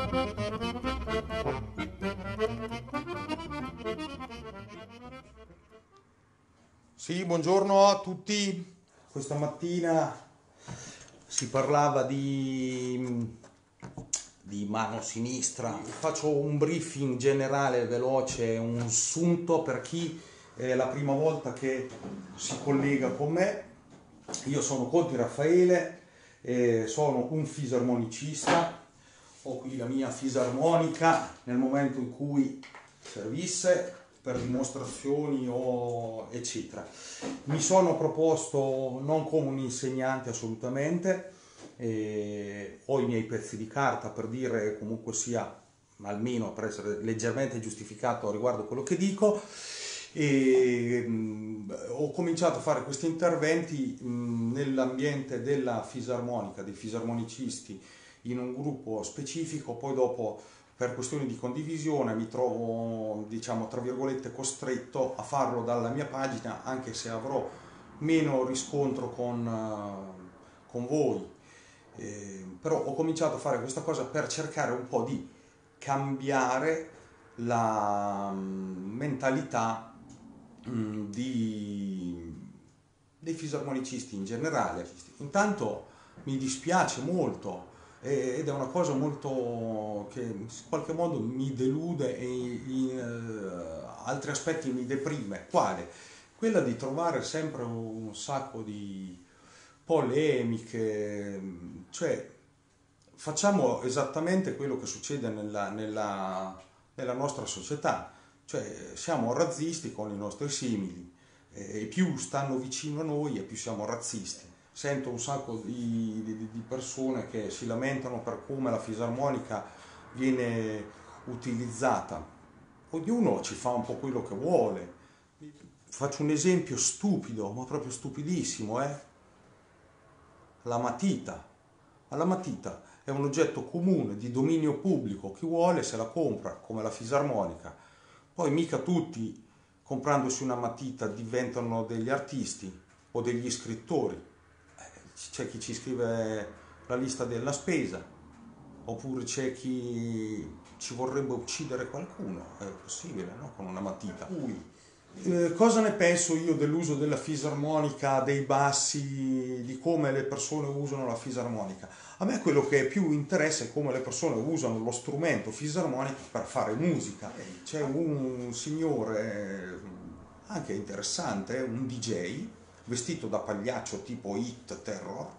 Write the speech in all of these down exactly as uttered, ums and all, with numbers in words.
Sì, buongiorno a tutti. Questa mattina si parlava di, di mano sinistra. Faccio un briefing generale, veloce, un sunto per chi è la prima volta che si collega con me. Io sono Conti Raffaele, eh, sono un fisarmonicista. Ho qui la mia fisarmonica nel momento in cui servisse per dimostrazioni o eccetera. Mi sono proposto non come un insegnante assolutamente, eh, ho i miei pezzi di carta per dire comunque sia, almeno per essere leggermente giustificato riguardo quello che dico, e mh, ho cominciato a fare questi interventi mh, nell'ambiente della fisarmonica, dei fisarmonicisti, in un gruppo specifico. Poi dopo, per questioni di condivisione, mi trovo, diciamo, tra virgolette, costretto a farlo dalla mia pagina, anche se avrò meno riscontro con, uh, con voi. Eh, però ho cominciato a fare questa cosa per cercare un po' di cambiare la um, mentalità um, di, dei fisarmonicisti in generale. Intanto mi dispiace molto, ed è una cosa molto che in qualche modo mi delude e in uh, altri aspetti mi deprime. Quale? Quella di trovare sempre un sacco di polemiche, cioè facciamo esattamente quello che succede nella, nella, nella nostra società, cioè siamo razzisti con i nostri simili, e più stanno vicino a noi e più siamo razzisti. Sento un sacco di, di, di persone che si lamentano per come la fisarmonica viene utilizzata. Ognuno ci fa un po' quello che vuole. Faccio un esempio stupido, ma proprio stupidissimo, eh? La matita. La matita è un oggetto comune di dominio pubblico, chi vuole se la compra, come la fisarmonica. Poi mica tutti, comprandosi una matita, diventano degli artisti o degli scrittori. C'è chi ci scrive la lista della spesa, oppure c'è chi ci vorrebbe uccidere qualcuno, è possibile, no? Con una matita. Eh, cosa ne penso io dell'uso della fisarmonica, dei bassi, di come le persone usano la fisarmonica? A me quello che più interessa è come le persone usano lo strumento fisarmonica per fare musica. C'è un signore anche interessante, un D J, vestito da pagliaccio tipo Hit Terror,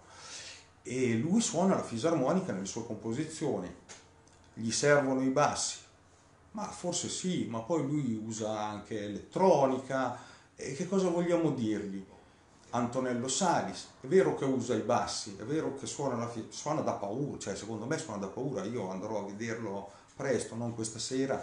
e lui suona la fisarmonica nelle sue composizioni. Gli servono i bassi? Ma forse sì, ma poi lui usa anche elettronica, e che cosa vogliamo dirgli? Antonello Salis, è vero che usa i bassi, è vero che suona, la fi- suona da paura, cioè secondo me suona da paura. Io andrò a vederlo presto, non questa sera,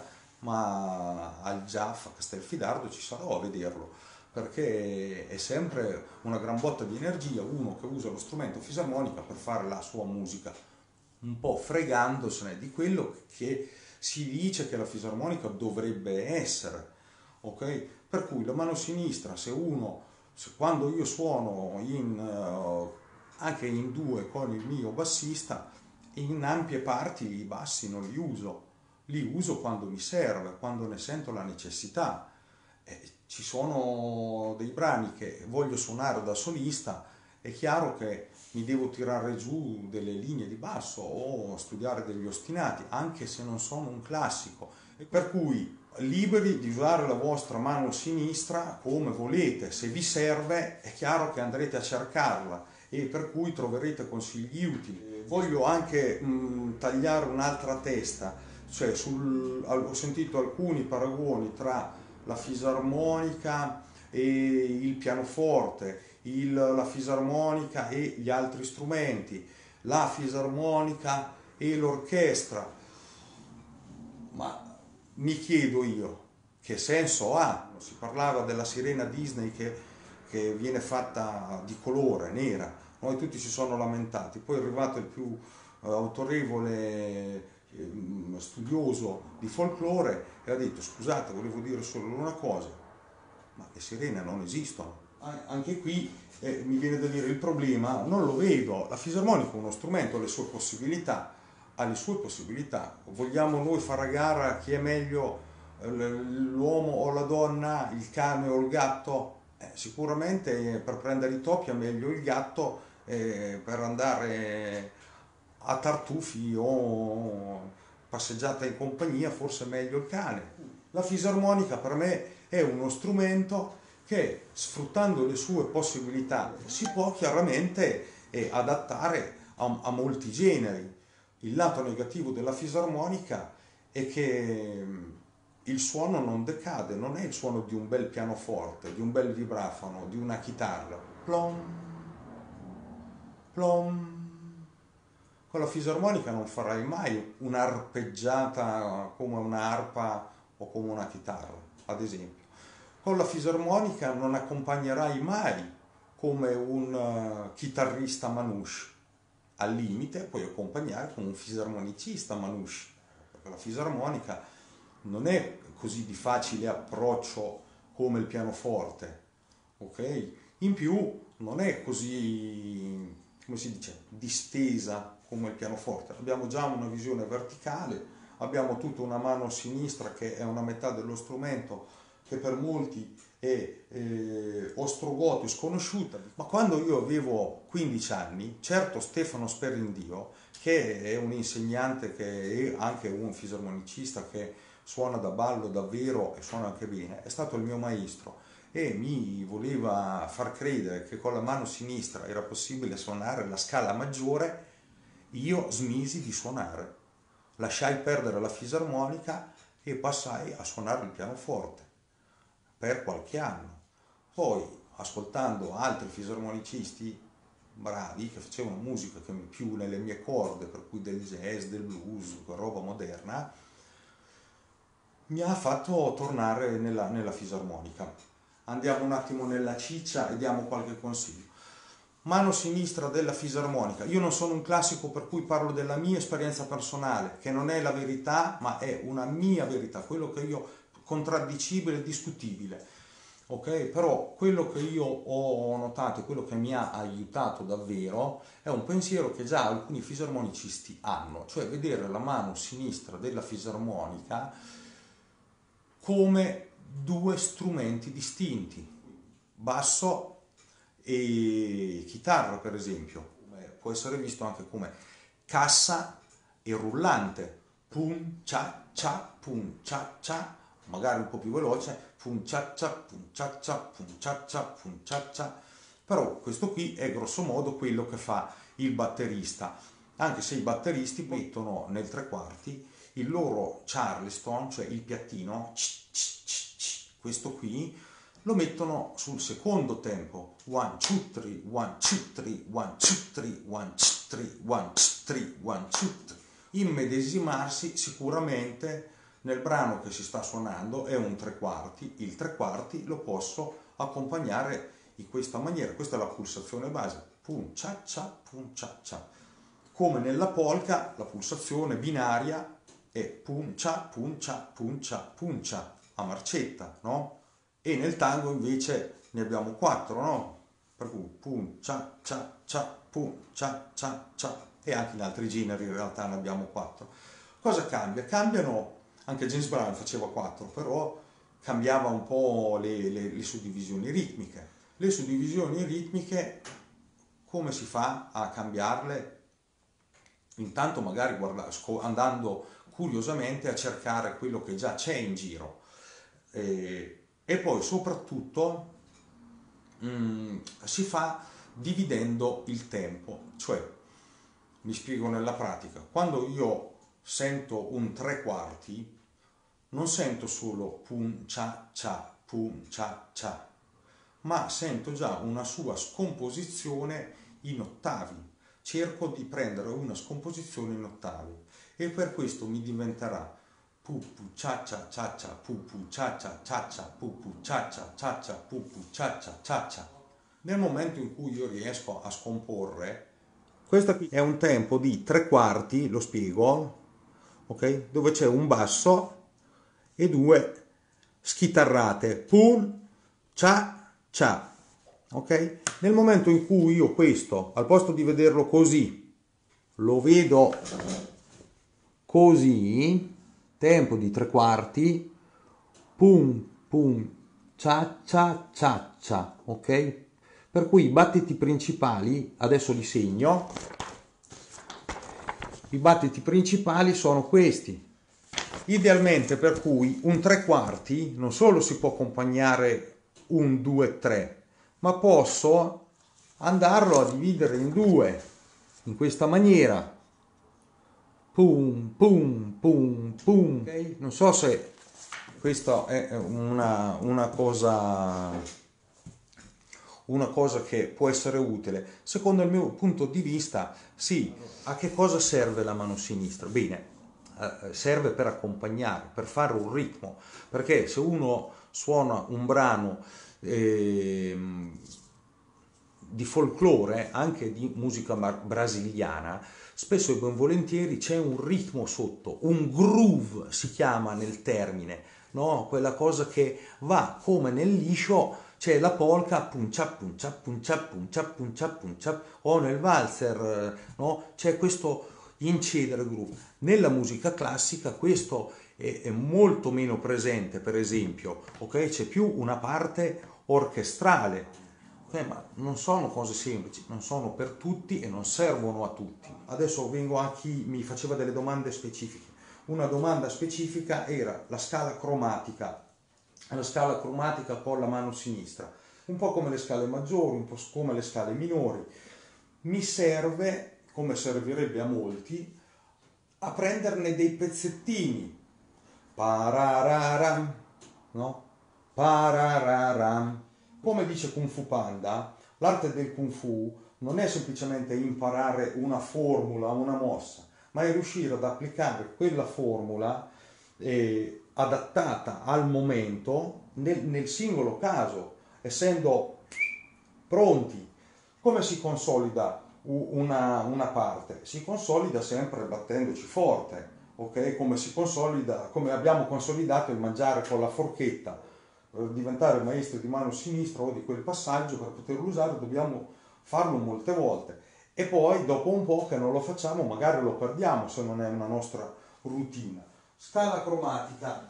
ma al Giaff a Castelfidardo ci sarò a vederlo, perché è sempre una gran botta di energia uno che usa lo strumento fisarmonica per fare la sua musica, un po' fregandosene di quello che si dice che la fisarmonica dovrebbe essere, ok? Per cui la mano sinistra, se uno, se quando io suono in, uh, anche in due con il mio bassista, in ampie parti i bassi non li uso, li uso quando mi serve, quando ne sento la necessità. Eh, ci sono dei brani che voglio suonare da solista, è chiaro che mi devo tirare giù delle linee di basso o studiare degli ostinati, anche se non sono un classico. E per cui liberi di usare la vostra mano sinistra come volete, se vi serve è chiaro che andrete a cercarla e per cui troverete consigli utili. Voglio anche mh, tagliare un'altra testa, cioè sul, ho sentito alcuni paragoni tra la fisarmonica e il pianoforte, il, la fisarmonica e gli altri strumenti, la fisarmonica e l'orchestra. Ma mi chiedo io, che senso ha? Si parlava della sirena Disney che, che viene fatta di colore, nera, noi tutti si sono lamentati, poi è arrivato il più eh, autorevole studioso di folklore e ha detto: scusate, volevo dire solo una cosa, ma le sirene non esistono. Anche qui eh, mi viene da dire, il problema non lo vedo, la fisarmonica è uno strumento, ha le sue possibilità, ha le sue possibilità. Vogliamo noi fare a gara chi è meglio, l'uomo o la donna, il cane o il gatto? Eh, sicuramente per prendere i topi è meglio il gatto, eh, per andare a tartufi o passeggiata in compagnia forse è meglio il cane. La fisarmonica per me è uno strumento che, sfruttando le sue possibilità, si può chiaramente eh, adattare a, a molti generi. Il lato negativo della fisarmonica è che il suono non decade, non è il suono di un bel pianoforte, di un bel vibrafono, di una chitarra. Plom, plom. Con la fisarmonica non farai mai un'arpeggiata come un'arpa o come una chitarra, ad esempio. Con la fisarmonica non accompagnerai mai come un uh, chitarrista manouche. Al limite puoi accompagnare come un fisarmonicista manouche, perché la fisarmonica non è così di facile approccio come il pianoforte, ok? In più non è così, come si dice, distesa come il pianoforte. Abbiamo già una visione verticale, abbiamo tutta una mano sinistra che è una metà dello strumento, che per molti è eh, ostrogoto e sconosciuta. Ma quando io avevo quindici anni, certo Stefano Sperindio, che è un insegnante, che è anche un fisarmonicista che suona da ballo davvero e suona anche bene, è stato il mio maestro e mi voleva far credere che con la mano sinistra era possibile suonare la scala maggiore. Io smisi di suonare, lasciai perdere la fisarmonica e passai a suonare il pianoforte per qualche anno. Poi, ascoltando altri fisarmonicisti bravi che facevano musica che più nelle mie corde, per cui del jazz, del blues, roba moderna, mi ha fatto tornare nella, nella fisarmonica. Andiamo un attimo nella ciccia e diamo qualche consiglio. Mano sinistra della fisarmonica. Io non sono un classico per cui parlo della mia esperienza personale, che non è la verità, ma è una mia verità, quello che io, contraddicibile, discutibile. Ok? Però quello che io ho notato e quello che mi ha aiutato davvero è un pensiero che già alcuni fisarmonicisti hanno, cioè vedere la mano sinistra della fisarmonica come due strumenti distinti, basso e chitarra per esempio. Può essere visto anche come cassa e rullante, pum cia cia, pum cia cia, magari un po' più veloce, pum cia cia, pum cia cia, pum cia cia, pum cia cia. Però questo qui è grosso modo quello che fa il batterista, anche se i batteristi mettono nel tre quarti il loro Charleston, cioè il piattino, questo qui, lo mettono sul secondo tempo, one two three, one two three, one two three, one two three, one two three, one two three. Immedesimarsi sicuramente nel brano che si sta suonando è un tre quarti, il tre quarti lo posso accompagnare in questa maniera, questa è la pulsazione base, pum cia cia, pum cia cia. Come nella polka la pulsazione binaria è pum cia, pum cia, pum cia, pum cia, a marcetta, no? E nel tango invece ne abbiamo quattro, no? Per cui pum, cia, cia, cia, pum, cia, cia, cia. E anche in altri generi in realtà ne abbiamo quattro. Cosa cambia? Cambiano, anche James Brown faceva quattro, però cambiava un po' le, le, le suddivisioni ritmiche. Le suddivisioni ritmiche, come si fa a cambiarle? Intanto magari guarda, andando curiosamente a cercare quello che già c'è in giro. E, E poi soprattutto mh, si fa dividendo il tempo, cioè, mi spiego nella pratica, quando io sento un tre quarti, non sento solo pum cia cia, pum cia cia, ma sento già una sua scomposizione in ottavi, cerco di prendere una scomposizione in ottavi e per questo mi diventerà pupu cia cia cia cia, pupu cia cia cia cia, pupu cia cia cia cia, pupu cia cia cia cia. Nel momento in cui io riesco a scomporre, questo qui è un tempo di tre quarti, lo spiego, ok? Dove c'è un basso e due schitarrate, pum cia cia, ok? Nel momento in cui io questo, al posto di vederlo così, lo vedo così, tempo di tre quarti, pum pum cia cia cia cia, ok? Per cui i battiti principali, adesso li segno, i battiti principali sono questi. Idealmente, per cui un tre quarti non solo si può accompagnare un due tre, ma posso andarlo a dividere in due, in questa maniera. Pum, pum, pum, pum. Okay? Non so se questa è una, una cosa, una cosa che può essere utile. Secondo il mio punto di vista, sì. A che cosa serve la mano sinistra? Bene, serve per accompagnare, per fare un ritmo, perché se uno suona un brano eh, di folklore, anche di musica brasiliana, spesso e ben volentieri c'è un ritmo sotto, un groove si chiama nel termine, no? Quella cosa che va come nel liscio, c'è la polka, puncia puncia puncia puncia puncia puncia, o nel valzer, no? C'è questo incedere groove. Nella musica classica questo è, è molto meno presente, per esempio, ok? C'è più una parte orchestrale. Okay, ma non sono cose semplici, non sono per tutti e non servono a tutti. Adesso vengo a chi mi faceva delle domande specifiche. Una domanda specifica era la scala cromatica, la scala cromatica con la mano sinistra, un po' come le scale maggiori, un po' come le scale minori. Mi serve, come servirebbe a molti, a prenderne dei pezzettini. Parararam, no? Parararam. Come dice Kung Fu Panda, l'arte del Kung Fu non è semplicemente imparare una formula, una mossa, ma è riuscire ad applicare quella formula eh, adattata al momento nel, nel singolo caso, essendo pronti. Come si consolida una, una parte? Si consolida sempre battendoci forte, ok? Come si consolida, come abbiamo consolidato il mangiare con la forchetta. Per diventare maestri di mano sinistra o di quel passaggio, per poterlo usare dobbiamo farlo molte volte, e poi dopo un po' che non lo facciamo magari lo perdiamo se non è una nostra routine. Scala cromatica.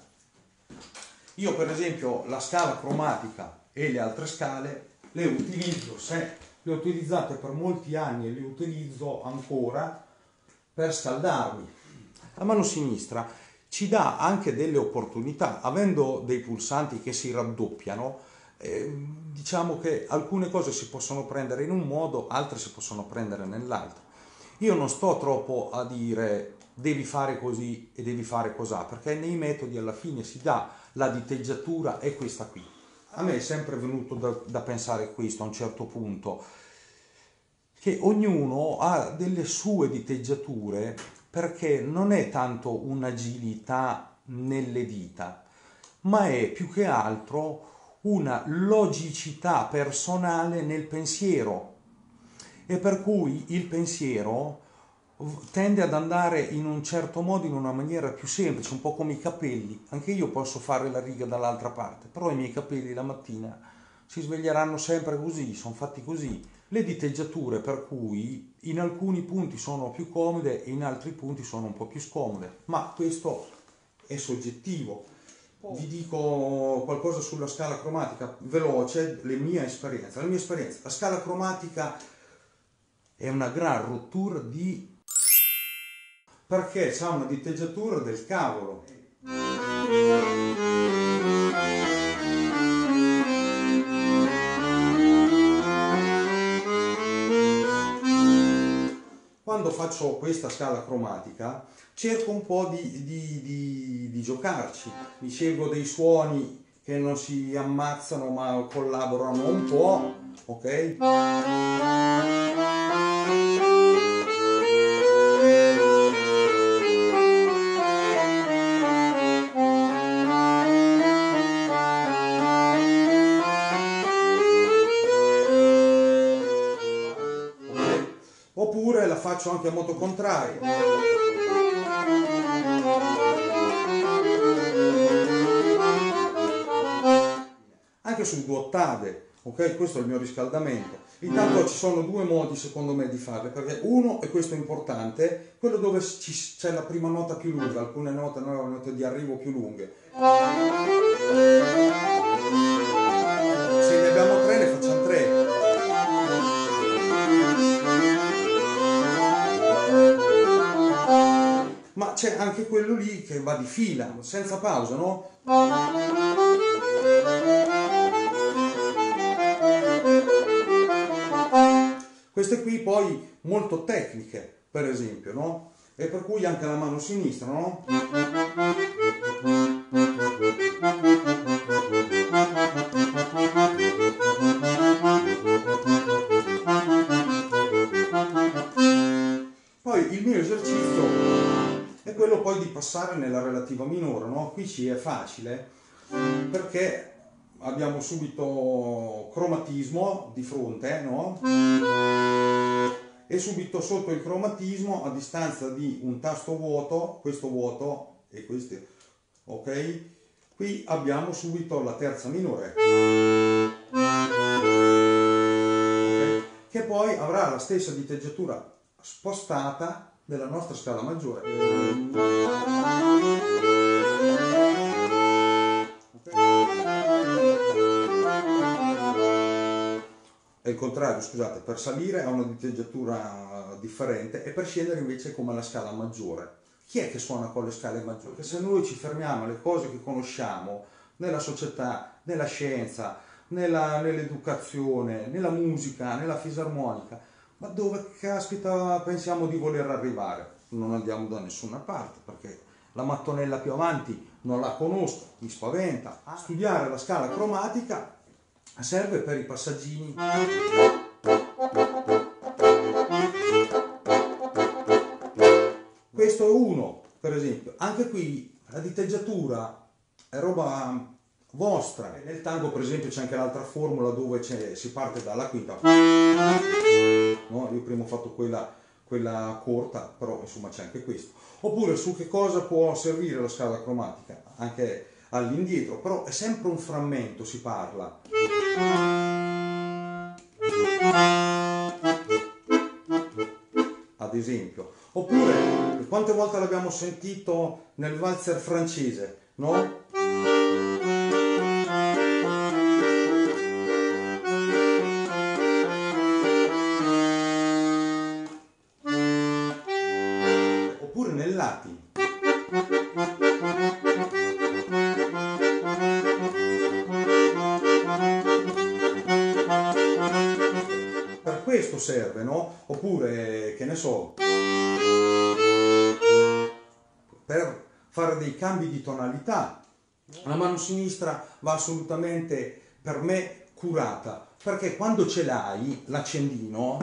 Io per esempio la scala cromatica e le altre scale le utilizzo, se le ho utilizzate per molti anni e le utilizzo ancora per scaldarmi. La mano sinistra ci dà anche delle opportunità, avendo dei pulsanti che si raddoppiano, eh, diciamo che alcune cose si possono prendere in un modo, altre si possono prendere nell'altro. Io non sto troppo a dire devi fare così e devi fare cos'ha, perché nei metodi alla fine si dà la diteggiatura è questa qui. A me è sempre venuto da, da pensare questo a un certo punto, che ognuno ha delle sue diteggiature, perché non è tanto un'agilità nelle dita, ma è più che altro una logicità personale nel pensiero, e per cui il pensiero tende ad andare in un certo modo, in una maniera più semplice, un po' come i capelli. Anche io posso fare la riga dall'altra parte, però i miei capelli la mattina si sveglieranno sempre così, sono fatti così. Le diteggiature per cui in alcuni punti sono più comode e in altri punti sono un po' più scomode, ma questo è soggettivo. Vi dico qualcosa sulla scala cromatica, veloce, le mie esperienze. La mia esperienza, la scala cromatica è una gran rottura di... perché c'ha una diteggiatura del cavolo. Quando faccio questa scala cromatica cerco un po' di, di, di, di giocarci, mi scelgo dei suoni che non si ammazzano ma collaborano un po', ok? Oppure la faccio anche a moto contrario. Anche su due ottave, ok? Questo è il mio riscaldamento. Intanto ci sono due modi secondo me di farle, perché uno, e questo è importante, quello dove c'è la prima nota più lunga, alcune note, no, note di arrivo più lunghe. Se ne abbiamo tre, ne facciamo tre. Ma c'è anche quello lì che va di fila, senza pausa, no? Queste qui poi molto tecniche, per esempio, no? E per cui anche la mano sinistra, no? Poi il mio esercizio è quello poi di passare nella relativa minore, no? Qui ci è facile perché abbiamo subito cromatismo di fronte, no? E subito sotto il cromatismo, a distanza di un tasto vuoto, questo vuoto e questo, ok? Qui abbiamo subito la terza minore, okay? Che poi avrà la stessa diteggiatura spostata della nostra scala maggiore. È il contrario, scusate, per salire ha una diteggiatura differente e per scendere invece è come la scala maggiore. Chi è che suona con le scale maggiori? Perché se noi ci fermiamo alle cose che conosciamo nella società, nella scienza, nella, nell'educazione, nella musica, nella fisarmonica, ma dove caspita pensiamo di voler arrivare? Non andiamo da nessuna parte, perché la mattonella più avanti non la conosco, mi spaventa. Studiare la scala cromatica serve per i passaggini. Questo è uno, per esempio. Anche qui la diteggiatura è roba vostra. Nel tango, per esempio, c'è anche l'altra formula dove si parte dalla quinta. No, io prima ho fatto quella, quella corta, però insomma c'è anche questo. Oppure su che cosa può servire la scala cromatica? Anche all'indietro, però è sempre un frammento, si parla. Ad esempio. Oppure, quante volte l'abbiamo sentito nel valzer francese, no? Oppure nel Latin. Per questo serve, no? Oppure, che ne so, per fare dei cambi di tonalità. La mano sinistra va assolutamente, per me, curata, perché quando ce l'hai, l'accendino,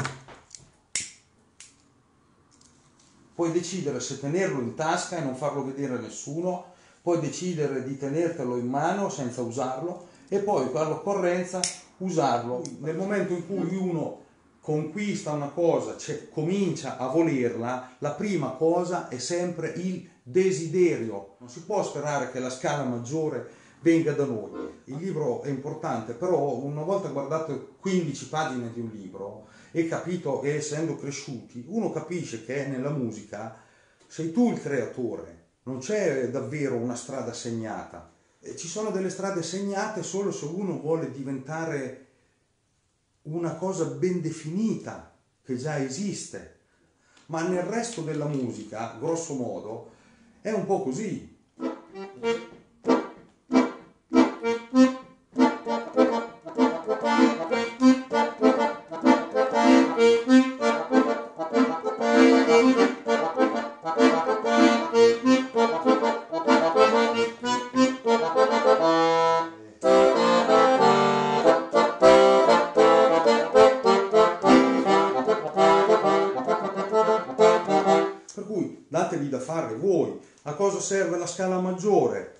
puoi decidere se tenerlo in tasca e non farlo vedere a nessuno, puoi decidere di tenertelo in mano senza usarlo e poi per l'occorrenza usarlo. Nel momento in cui uno conquista una cosa, cioè comincia a volerla, la prima cosa è sempre il desiderio. Non si può sperare che la scala maggiore venga da noi. Il libro è importante, però una volta guardato quindici pagine di un libro e capito, e essendo cresciuti, uno capisce che nella musica sei tu il creatore, non c'è davvero una strada segnata. E ci sono delle strade segnate solo se uno vuole diventare una cosa ben definita, che già esiste. Ma nel resto della musica, grosso modo, è un po' così. Per cui datevi da fare voi. A cosa serve la scala maggiore?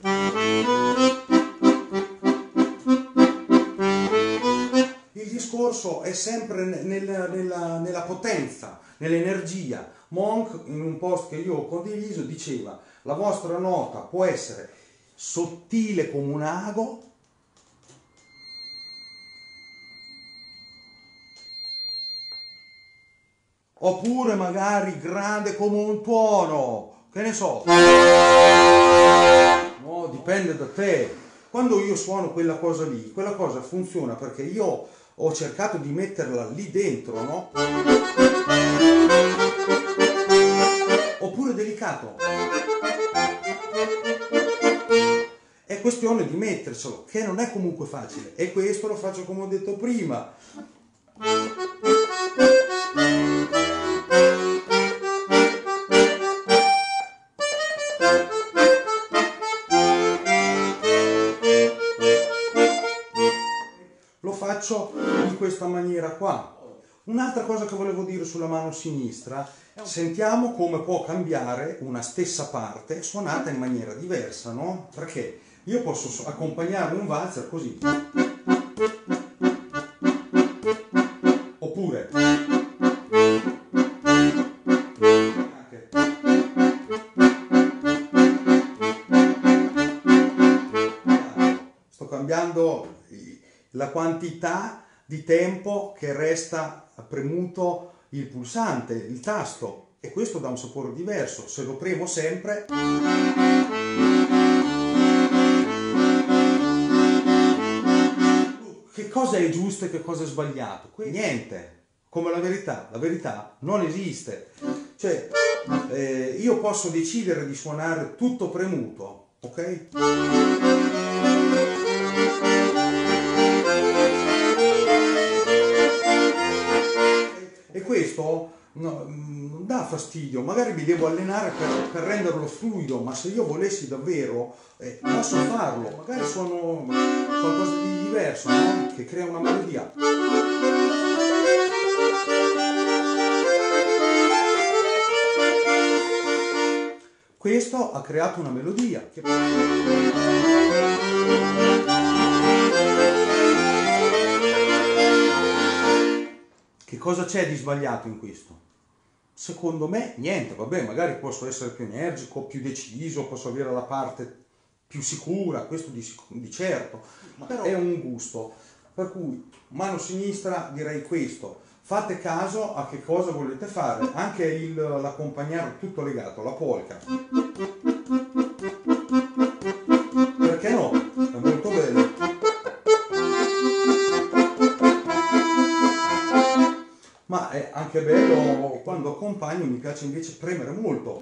Il discorso è sempre nella, nella, nella potenza, nell'energia. Monk, in un post che io ho condiviso, diceva: la vostra nota può essere sottile come un ago, oppure magari grande come un tuono, che ne so. No, dipende da te. Quando io suono quella cosa lì, quella cosa funziona perché io ho cercato di metterla lì dentro, no? Oppure delicato. È questione di metterselo, che non è comunque facile. E questo lo faccio come ho detto prima. Lo faccio in questa maniera qua. Un'altra cosa che volevo dire sulla mano sinistra, sentiamo come può cambiare una stessa parte suonata in maniera diversa, no? Perché io posso accompagnare un valzer così. Oppure anche. Sto cambiando la quantità di tempo che resta premuto il pulsante, il tasto, e questo dà un sapore diverso. Se lo premo sempre, che cosa è giusto e che cosa è sbagliato? Niente, come la verità. La verità non esiste. Cioè, eh, io posso decidere di suonare tutto premuto, ok? E questo no, non dà fastidio, magari mi devo allenare per, per renderlo fluido, ma se io volessi davvero eh, posso farlo, magari suono qualcosa di diverso, no? Che crea una melodia. Questo ha creato una melodia. Che... Che cosa c'è di sbagliato in questo? Secondo me niente, vabbè, magari posso essere più energico, più deciso, posso avere la parte più sicura, questo di, di certo, ma però è un gusto. Per cui, mano sinistra direi questo. Fate caso a che cosa volete fare, anche il, l'accompagnare tutto legato, la polka. Perché no? È molto bello. Ma è anche bello quando accompagno, mi piace invece premere molto.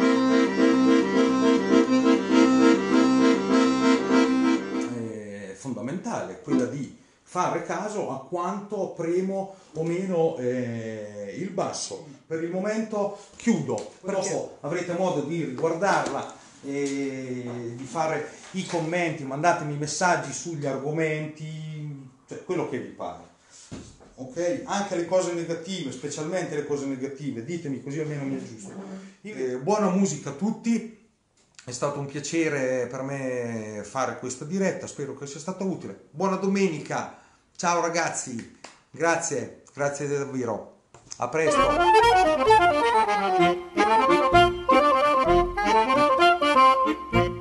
È fondamentale quella di fare caso a quanto premo o meno eh, il basso. Per il momento chiudo, però avrete modo di riguardarla e di fare i commenti, mandatemi messaggi sugli argomenti, cioè quello che vi pare. Ok? Anche le cose negative, specialmente le cose negative, ditemi così almeno mi aggiusto. Eh, buona musica a tutti, è stato un piacere per me fare questa diretta, spero che sia stata utile. Buona domenica, ciao ragazzi, grazie, grazie davvero, a presto.